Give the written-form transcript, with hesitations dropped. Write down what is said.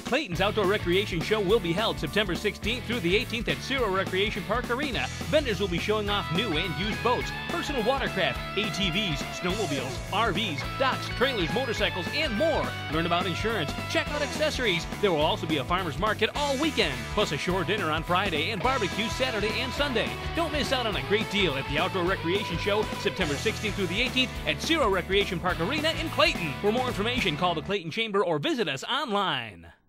Clayton's Outdoor Recreation Show will be held September 16th through the 18th at Zero Recreation Park Arena. Vendors will be showing off new and used boats, personal watercraft, ATVs, snowmobiles, RVs, docks, trailers, motorcycles, and more. Learn about insurance, check out accessories. There will also be a farmer's market all weekend, plus a shore dinner on Friday and barbecue Saturday and Sunday. Don't miss out on a great deal at the Outdoor Recreation Show September 16th through the 18th at Zero Recreation Park Arena in Clayton. For more information, call the Clayton Chamber or visit us online.